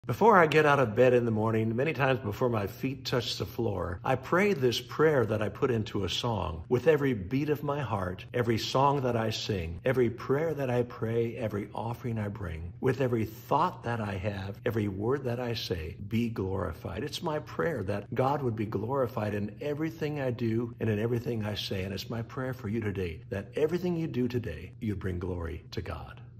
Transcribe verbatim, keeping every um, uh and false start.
Before I get out of bed in the morning, many times before my feet touch the floor, I pray this prayer that I put into a song. With every beat of my heart, every song that I sing, every prayer that I pray, every offering I bring, with every thought that I have, every word that I say, be glorified. It's my prayer that God would be glorified in everything I do and in everything I say. And it's my prayer for you today that everything you do today, you bring glory to God.